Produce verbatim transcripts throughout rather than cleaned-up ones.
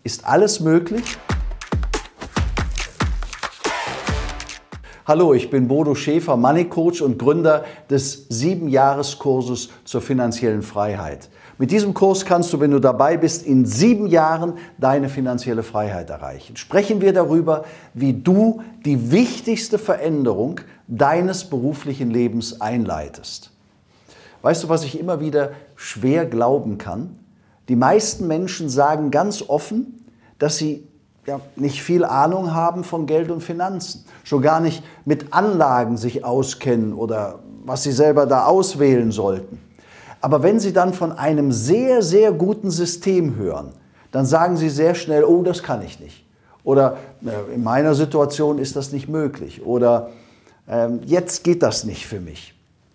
Ist alles möglich? Hallo, ich bin Bodo Schäfer, Money Coach und Gründer des sieben-Jahres-Kurses zur finanziellen Freiheit. Mit diesem Kurs kannst du, wenn du dabei bist, in sieben Jahren deine finanzielle Freiheit erreichen. Sprechen wir darüber, wie du die wichtigste Veränderung deines beruflichen Lebens einleitest. Weißt du, was ich immer wieder schwer glauben kann? Die meisten Menschen sagen ganz offen, dass sie ja, nicht viel Ahnung haben von Geld und Finanzen, schon gar nicht mit Anlagen sich auskennen oder was sie selber da auswählen sollten. Aber wenn sie dann von einem sehr, sehr guten System hören, dann sagen sie sehr schnell, oh, das kann ich nicht. Oder äh, in meiner Situation ist das nicht möglich. Oder äh, jetzt geht das nicht für mich.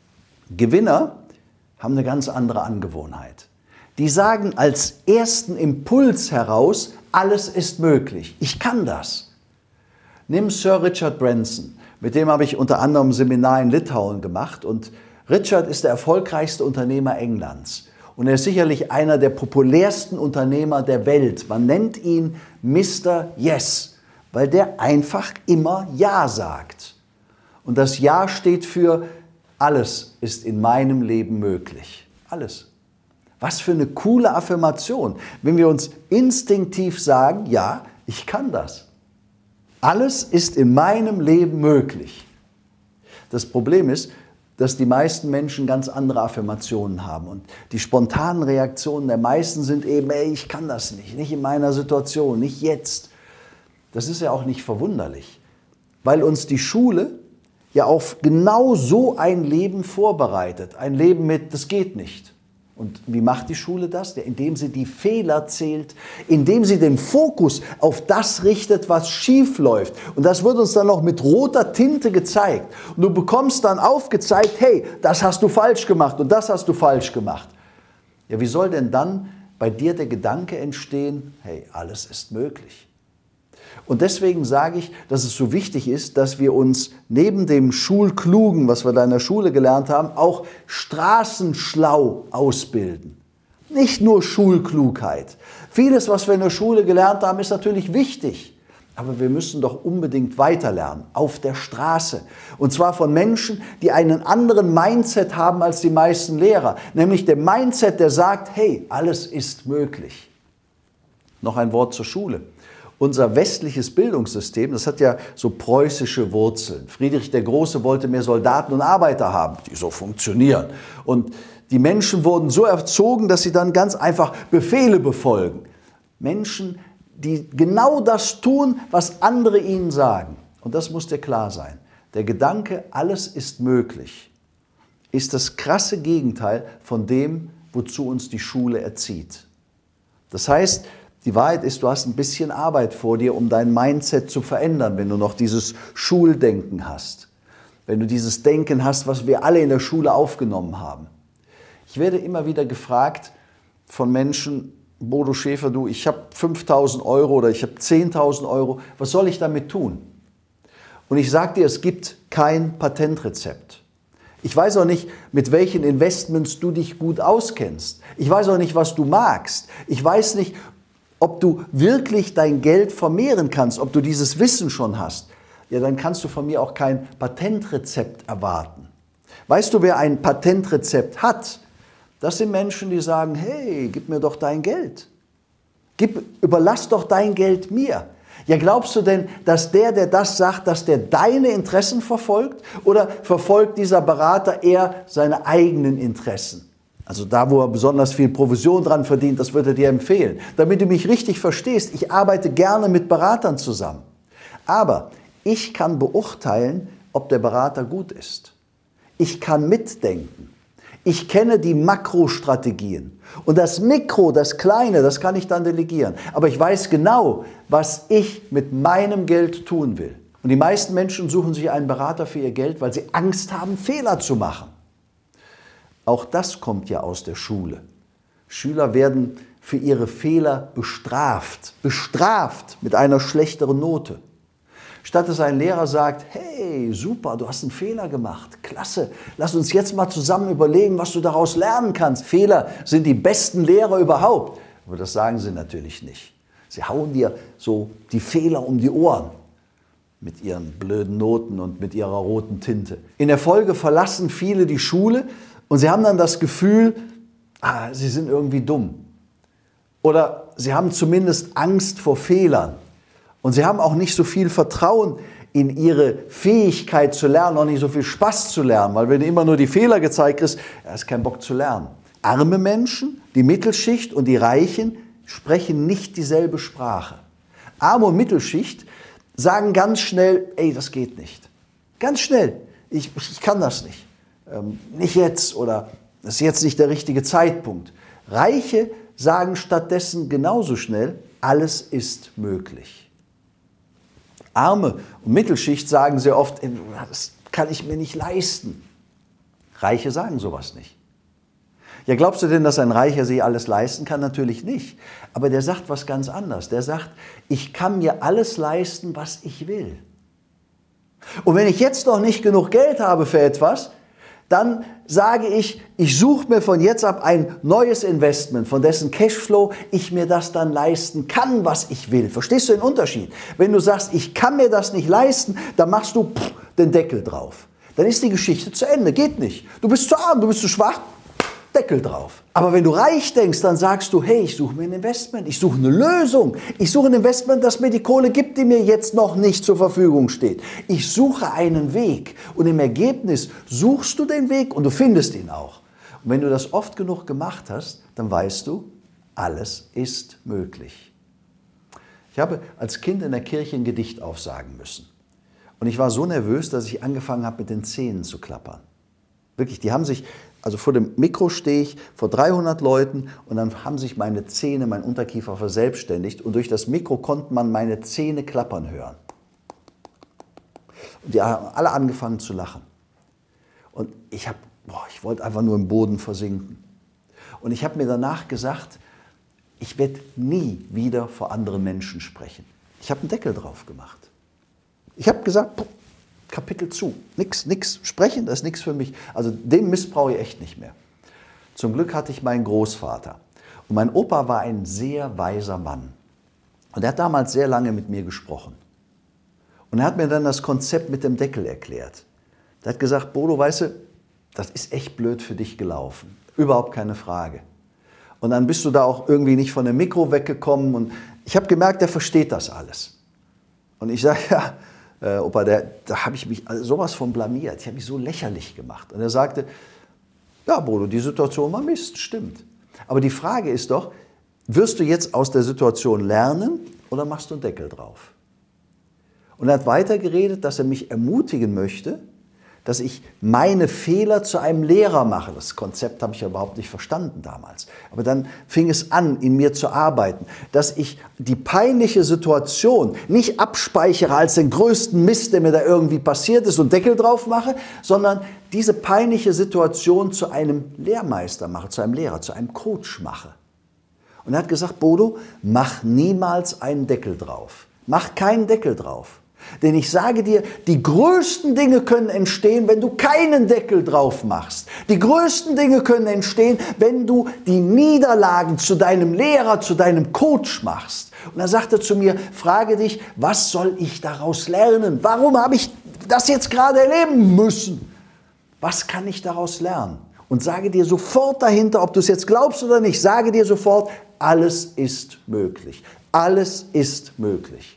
Gewinner haben eine ganz andere Angewohnheit. Die sagen als ersten Impuls heraus, alles ist möglich. Ich kann das. Nimm Sir Richard Branson. Mit dem habe ich unter anderem ein Seminar in Litauen gemacht. Und Richard ist der erfolgreichste Unternehmer Englands. Und er ist sicherlich einer der populärsten Unternehmer der Welt. Man nennt ihn Mister Yes, weil der einfach immer Ja sagt. Und das Ja steht für alles ist in meinem Leben möglich. Alles. Was für eine coole Affirmation, wenn wir uns instinktiv sagen, ja, ich kann das. Alles ist in meinem Leben möglich. Das Problem ist, dass die meisten Menschen ganz andere Affirmationen haben. Und die spontanen Reaktionen der meisten sind eben, ey, ich kann das nicht, nicht in meiner Situation, nicht jetzt. Das ist ja auch nicht verwunderlich, weil uns die Schule ja auf genau so ein Leben vorbereitet. Ein Leben mit, das geht nicht. Und wie macht die Schule das? Ja, indem sie die Fehler zählt, indem sie den Fokus auf das richtet, was schief läuft. Und das wird uns dann noch mit roter Tinte gezeigt. Und du bekommst dann aufgezeigt, hey, das hast du falsch gemacht und das hast du falsch gemacht. Ja, wie soll denn dann bei dir der Gedanke entstehen, hey, alles ist möglich? Und deswegen sage ich, dass es so wichtig ist, dass wir uns neben dem Schulklugen, was wir da in der Schule gelernt haben, auch straßenschlau ausbilden. Nicht nur Schulklugheit. Vieles, was wir in der Schule gelernt haben, ist natürlich wichtig. Aber wir müssen doch unbedingt weiterlernen, auf der Straße. Und zwar von Menschen, die einen anderen Mindset haben als die meisten Lehrer. Nämlich der Mindset, der sagt, hey, alles ist möglich. Noch ein Wort zur Schule. Unser westliches Bildungssystem, das hat ja so preußische Wurzeln. Friedrich der Große wollte mehr Soldaten und Arbeiter haben, die so funktionieren. Und die Menschen wurden so erzogen, dass sie dann ganz einfach Befehle befolgen. Menschen, die genau das tun, was andere ihnen sagen. Und das muss dir klar sein. Der Gedanke, alles ist möglich, ist das krasse Gegenteil von dem, wozu uns die Schule erzieht. Das heißt, die Wahrheit ist, du hast ein bisschen Arbeit vor dir, um dein Mindset zu verändern, wenn du noch dieses Schuldenken hast. Wenn du dieses Denken hast, was wir alle in der Schule aufgenommen haben. Ich werde immer wieder gefragt von Menschen, Bodo Schäfer, du, ich habe fünftausend Euro oder ich habe zehntausend Euro, was soll ich damit tun? Und ich sage dir, es gibt kein Patentrezept. Ich weiß auch nicht, mit welchen Investments du dich gut auskennst. Ich weiß auch nicht, was du magst. Ich weiß nicht, ob du wirklich dein Geld vermehren kannst, ob du dieses Wissen schon hast, ja, dann kannst du von mir auch kein Patentrezept erwarten. Weißt du, wer ein Patentrezept hat? Das sind Menschen, die sagen, hey, gib mir doch dein Geld. Gib, überlass doch dein Geld mir. Ja, glaubst du denn, dass der, der das sagt, dass der deine Interessen verfolgt? Oder verfolgt dieser Berater eher seine eigenen Interessen? Also da, wo er besonders viel Provision dran verdient, das würde er dir empfehlen. Damit du mich richtig verstehst, ich arbeite gerne mit Beratern zusammen. Aber ich kann beurteilen, ob der Berater gut ist. Ich kann mitdenken. Ich kenne die Makrostrategien. Und das Mikro, das Kleine, das kann ich dann delegieren. Aber ich weiß genau, was ich mit meinem Geld tun will. Und die meisten Menschen suchen sich einen Berater für ihr Geld, weil sie Angst haben, Fehler zu machen. Auch das kommt ja aus der Schule. Schüler werden für ihre Fehler bestraft. Bestraft mit einer schlechteren Note. Statt dass ein Lehrer sagt, hey, super, du hast einen Fehler gemacht, klasse, lass uns jetzt mal zusammen überlegen, was du daraus lernen kannst. Fehler sind die besten Lehrer überhaupt. Aber das sagen sie natürlich nicht. Sie hauen dir so die Fehler um die Ohren mit ihren blöden Noten und mit ihrer roten Tinte. In der Folge verlassen viele die Schule und sie haben dann das Gefühl, ah, sie sind irgendwie dumm. Oder sie haben zumindest Angst vor Fehlern. Und sie haben auch nicht so viel Vertrauen in ihre Fähigkeit zu lernen, auch nicht so viel Spaß zu lernen, weil wenn du immer nur die Fehler gezeigt kriegst, ja, hast keinen Bock zu lernen. Arme Menschen, die Mittelschicht und die Reichen sprechen nicht dieselbe Sprache. Arme und Mittelschicht sagen ganz schnell, ey, das geht nicht. Ganz schnell, ich, ich kann das nicht. Ähm, nicht jetzt oder das ist jetzt nicht der richtige Zeitpunkt. Reiche sagen stattdessen genauso schnell, alles ist möglich. Arme und Mittelschicht sagen sehr oft, das kann ich mir nicht leisten. Reiche sagen sowas nicht. Ja, glaubst du denn, dass ein Reicher sich alles leisten kann? Natürlich nicht. Aber der sagt was ganz anderes. Der sagt, ich kann mir alles leisten, was ich will. Und wenn ich jetzt noch nicht genug Geld habe für etwas, dann sage ich, ich suche mir von jetzt ab ein neues Investment, von dessen Cashflow ich mir das dann leisten kann, was ich will. Verstehst du den Unterschied? Wenn du sagst, ich kann mir das nicht leisten, dann machst du pff, den Deckel drauf. Dann ist die Geschichte zu Ende. Geht nicht. Du bist zu arm, du bist zu schwach, Deckel drauf. Aber wenn du reich denkst, dann sagst du, hey, ich suche mir ein Investment, ich suche eine Lösung. Ich suche ein Investment, das mir die Kohle gibt, die mir jetzt noch nicht zur Verfügung steht. Ich suche einen Weg und im Ergebnis suchst du den Weg und du findest ihn auch. Und wenn du das oft genug gemacht hast, dann weißt du, alles ist möglich. Ich habe als Kind in der Kirche ein Gedicht aufsagen müssen. Und ich war so nervös, dass ich angefangen habe, mit den Zähnen zu klappern. Wirklich, die haben sich, also vor dem Mikro stehe ich vor dreihundert Leuten und dann haben sich meine Zähne, mein Unterkiefer verselbstständigt und durch das Mikro konnte man meine Zähne klappern hören. Und die haben alle angefangen zu lachen. Und ich habe, boah, ich wollte einfach nur im Boden versinken. Und ich habe mir danach gesagt, ich werde nie wieder vor anderen Menschen sprechen. Ich habe einen Deckel drauf gemacht. Ich habe gesagt, Kapitel zu. Nix, nix. Sprechen, das ist nichts für mich. Also den Mist brauche ich echt nicht mehr. Zum Glück hatte ich meinen Großvater. Und mein Opa war ein sehr weiser Mann. Und er hat damals sehr lange mit mir gesprochen. Und er hat mir dann das Konzept mit dem Deckel erklärt. Er hat gesagt, Bodo, weißt du, das ist echt blöd für dich gelaufen. Überhaupt keine Frage. Und dann bist du da auch irgendwie nicht von dem Mikro weggekommen. Und ich habe gemerkt, er versteht das alles. Und ich sage, ja, Äh, Opa, der, da habe ich mich sowas von blamiert. Ich habe mich so lächerlich gemacht. Und er sagte, ja, Bodo, die Situation war Mist, stimmt. Aber die Frage ist doch, wirst du jetzt aus der Situation lernen oder machst du einen Deckel drauf? Und er hat weitergeredet, dass er mich ermutigen möchte, dass ich meine Fehler zu einem Lehrer mache. Das Konzept habe ich ja überhaupt nicht verstanden damals. Aber dann fing es an, in mir zu arbeiten, dass ich die peinliche Situation nicht abspeichere als den größten Mist, der mir da irgendwie passiert ist und Deckel drauf mache, sondern diese peinliche Situation zu einem Lehrmeister mache, zu einem Lehrer, zu einem Coach mache. Und er hat gesagt, Bodo, mach niemals einen Deckel drauf. Mach keinen Deckel drauf. Denn ich sage dir, die größten Dinge können entstehen, wenn du keinen Deckel drauf machst. Die größten Dinge können entstehen, wenn du die Niederlagen zu deinem Lehrer, zu deinem Coach machst. Und er sagte zu mir, frage dich, was soll ich daraus lernen? Warum habe ich das jetzt gerade erleben müssen? Was kann ich daraus lernen? Und sage dir sofort dahinter, ob du es jetzt glaubst oder nicht, sage dir sofort, alles ist möglich. Alles ist möglich.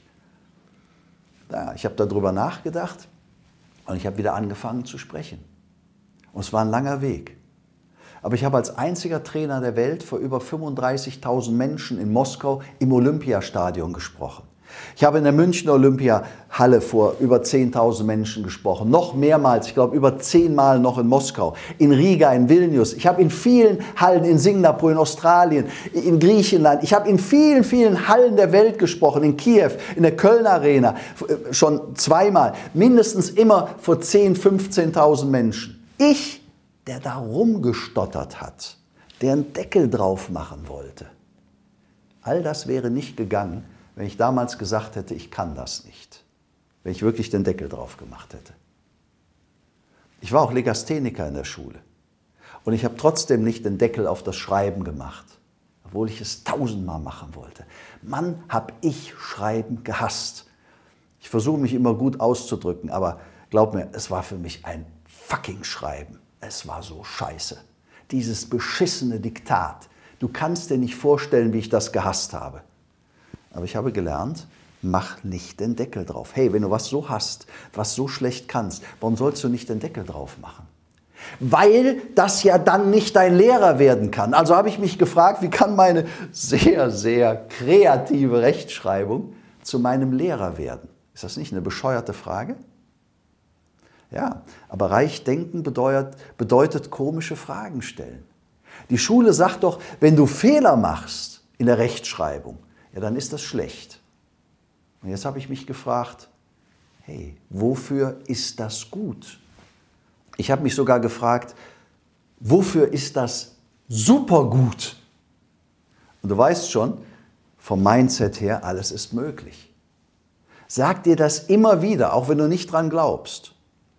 Ja, ich habe darüber nachgedacht und ich habe wieder angefangen zu sprechen. Und es war ein langer Weg. Aber ich habe als einziger Trainer der Welt vor über fünfunddreißigtausend Menschen in Moskau im Olympiastadion gesprochen. Ich habe in der Münchner Olympiahalle vor über zehntausend Menschen gesprochen. Noch mehrmals, ich glaube über zehnmal noch in Moskau, in Riga, in Vilnius. Ich habe in vielen Hallen in Singapur, in Australien, in Griechenland. Ich habe in vielen, vielen Hallen der Welt gesprochen. In Kiew, in der Kölner Arena, schon zweimal. Mindestens immer vor zehntausend, fünfzehntausend Menschen. Ich, der da rumgestottert hat, der einen Deckel drauf machen wollte. All das wäre nicht gegangen, wenn ich damals gesagt hätte, ich kann das nicht. Wenn ich wirklich den Deckel drauf gemacht hätte. Ich war auch Legastheniker in der Schule. Und ich habe trotzdem nicht den Deckel auf das Schreiben gemacht. obwohl ich es tausendmal machen wollte. Mann, hab ich Schreiben gehasst. Ich versuche mich immer gut auszudrücken, aber glaub mir, es war für mich ein fucking Schreiben. Es war so scheiße. Dieses beschissene Diktat. Du kannst dir nicht vorstellen, wie ich das gehasst habe. Aber ich habe gelernt, mach nicht den Deckel drauf. Hey, wenn du was so hast, was so schlecht kannst, warum sollst du nicht den Deckel drauf machen? Weil das ja dann nicht dein Lehrer werden kann. Also habe ich mich gefragt, wie kann meine sehr, sehr kreative Rechtschreibung zu meinem Lehrer werden? Ist das nicht eine bescheuerte Frage? Ja, aber reich denken bedeutet, bedeutet komische Fragen stellen. Die Schule sagt doch, wenn du Fehler machst in der Rechtschreibung, ja, dann ist das schlecht. Und jetzt habe ich mich gefragt, hey, wofür ist das gut? Ich habe mich sogar gefragt, wofür ist das super gut? Und du weißt schon, vom Mindset her, alles ist möglich. Sag dir das immer wieder, auch wenn du nicht dran glaubst.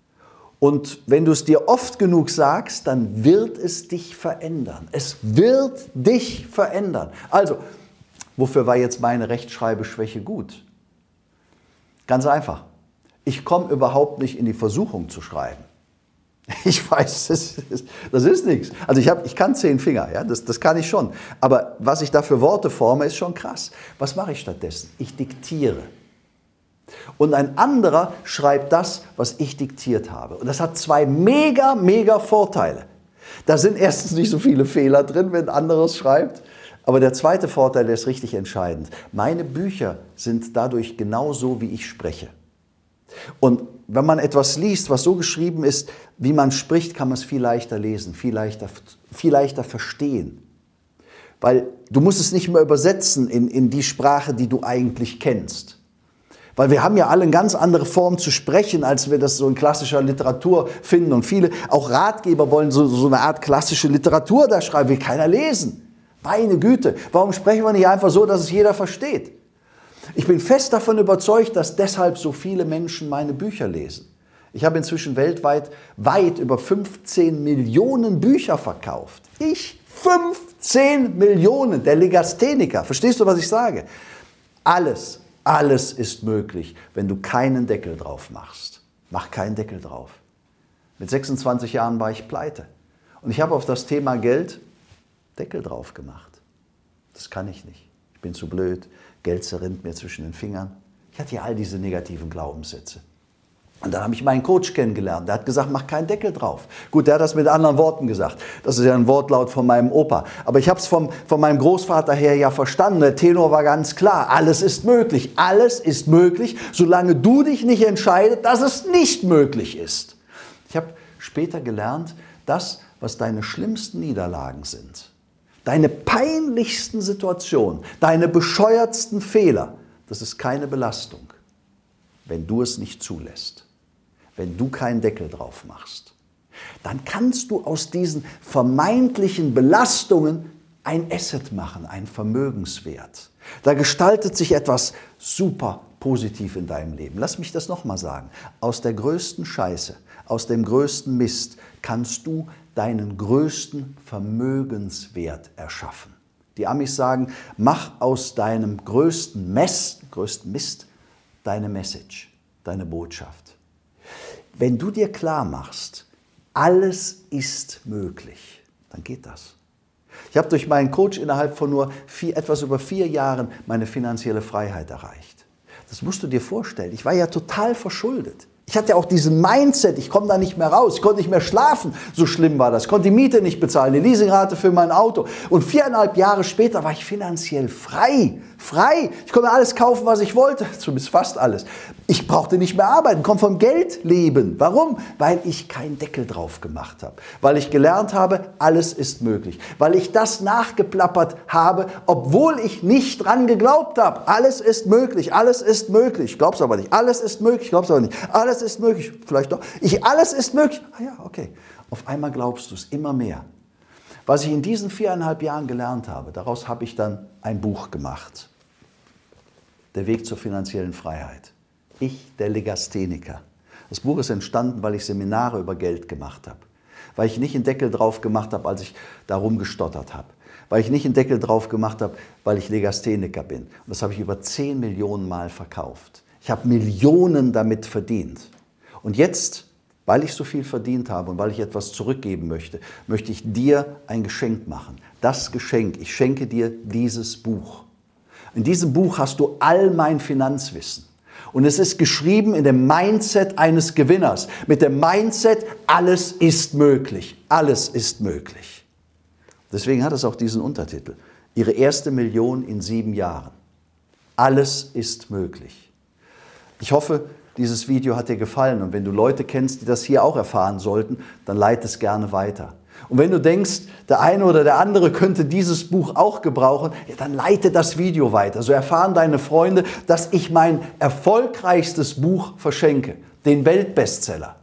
Und wenn du es dir oft genug sagst, dann wird es dich verändern. Es wird dich verändern. Also, wofür war jetzt meine Rechtschreibeschwäche gut? Ganz einfach. Ich komme überhaupt nicht in die Versuchung zu schreiben. Ich weiß, das ist, das ist nichts. Also ich, hab, ich kann zehn Finger, ja, das, das kann ich schon. Aber was ich da für Worte forme, ist schon krass. Was mache ich stattdessen? Ich diktiere. Und ein anderer schreibt das, was ich diktiert habe. Und das hat zwei mega, mega Vorteile. Da sind erstens nicht so viele Fehler drin, wenn ein anderes schreibt. Aber der zweite Vorteil, der ist richtig entscheidend. Meine Bücher sind dadurch genauso, wie ich spreche. Und wenn man etwas liest, was so geschrieben ist, wie man spricht, kann man es viel leichter lesen, viel leichter, viel leichter verstehen. Weil du musst es nicht mehr übersetzen in, in die Sprache, die du eigentlich kennst. Weil wir haben ja alle eine ganz andere Form zu sprechen, als wir das so in klassischer Literatur finden. Und viele, auch Ratgeber wollen so, so eine Art klassische Literatur da schreiben, will keiner lesen. Meine Güte, warum sprechen wir nicht einfach so, dass es jeder versteht? Ich bin fest davon überzeugt, dass deshalb so viele Menschen meine Bücher lesen. Ich habe inzwischen weltweit weit über fünfzehn Millionen Bücher verkauft. Ich? fünfzehn Millionen, der Legastheniker. Verstehst du, was ich sage? Alles, alles ist möglich, wenn du keinen Deckel drauf machst. Mach keinen Deckel drauf. Mit sechsundzwanzig Jahren war ich pleite. Und ich habe auf das Thema Geld Deckel drauf gemacht. Das kann ich nicht. Ich bin zu blöd. Geld zerrinnt mir zwischen den Fingern. Ich hatte ja all diese negativen Glaubenssätze. Und dann habe ich meinen Coach kennengelernt. Der hat gesagt, mach keinen Deckel drauf. Gut, der hat das mit anderen Worten gesagt. Das ist ja ein Wortlaut von meinem Opa. Aber ich habe es von meinem Großvater her ja verstanden. Der Tenor war ganz klar. Alles ist möglich. Alles ist möglich, solange du dich nicht entscheidest, dass es nicht möglich ist. Ich habe später gelernt, das, was deine schlimmsten Niederlagen sind, deine peinlichsten Situationen, deine bescheuertsten Fehler, das ist keine Belastung, wenn du es nicht zulässt, wenn du keinen Deckel drauf machst. Dann kannst du aus diesen vermeintlichen Belastungen ein Asset machen, ein Vermögenswert. Da gestaltet sich etwas super positiv in deinem Leben. Lass mich das nochmal sagen. Aus der größten Scheiße, aus dem größten Mist kannst du deinen größten Vermögenswert erschaffen. Die Amis sagen, mach aus deinem größten Mess, größten Mist deine Message, deine Botschaft. Wenn du dir klar machst, alles ist möglich, dann geht das. Ich habe durch meinen Coach innerhalb von nur vier, etwas über vier Jahren meine finanzielle Freiheit erreicht. Das musst du dir vorstellen. Ich war ja total verschuldet. Ich hatte auch diesen Mindset, ich komme da nicht mehr raus, ich konnte nicht mehr schlafen, so schlimm war das. Ich konnte die Miete nicht bezahlen, die Leasingrate für mein Auto. Und viereinhalb Jahre später war ich finanziell frei, frei. Ich konnte alles kaufen, was ich wollte, zumindest fast alles. Ich brauchte nicht mehr arbeiten, konnte vom Geld leben. Warum? Weil ich keinen Deckel drauf gemacht habe. Weil ich gelernt habe, alles ist möglich. Weil ich das nachgeplappert habe, obwohl ich nicht dran geglaubt habe. Alles ist möglich, alles ist möglich. Ich glaub's aber nicht. Alles ist möglich, ich glaub's aber nicht. Alles ist möglich, vielleicht doch. Ich, alles ist möglich. Ah ja, okay. Auf einmal glaubst du es immer mehr. Was ich in diesen viereinhalb Jahren gelernt habe, daraus habe ich dann ein Buch gemacht. Der Weg zur finanziellen Freiheit. Ich, der Legastheniker. Das Buch ist entstanden, weil ich Seminare über Geld gemacht habe. Weil ich nicht einen Deckel drauf gemacht habe, als ich darum gestottert habe. weil ich nicht einen Deckel drauf gemacht habe, weil ich Legastheniker bin. Und das habe ich über zehn Millionen Mal verkauft. Ich habe Millionen damit verdient. Und jetzt, weil ich so viel verdient habe und weil ich etwas zurückgeben möchte, möchte ich dir ein Geschenk machen. Das Geschenk, ich schenke dir dieses Buch. In diesem Buch hast du all mein Finanzwissen. Und es ist geschrieben in dem Mindset eines Gewinners. Mit dem Mindset, alles ist möglich. Alles ist möglich. Deswegen hat es auch diesen Untertitel. Ihre erste Million in sieben Jahren. Alles ist möglich. Ich hoffe, dieses Video hat dir gefallen. Und wenn du Leute kennst, die das hier auch erfahren sollten, dann leite es gerne weiter. Und wenn du denkst, der eine oder der andere könnte dieses Buch auch gebrauchen, ja, dann leite das Video weiter. So erfahren deine Freunde, dass ich mein erfolgreichstes Buch verschenke, den Weltbestseller.